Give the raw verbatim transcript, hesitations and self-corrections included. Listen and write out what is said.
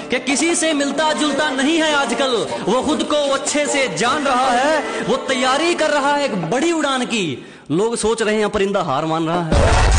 कि किसी से मिलता जुलता नहीं है आजकल, वो खुद को अच्छे से जान रहा है, वो तैयारी कर रहा है एक बड़ी उड़ान की। लोग सोच रहे हैं परिंदा हार मान रहा है।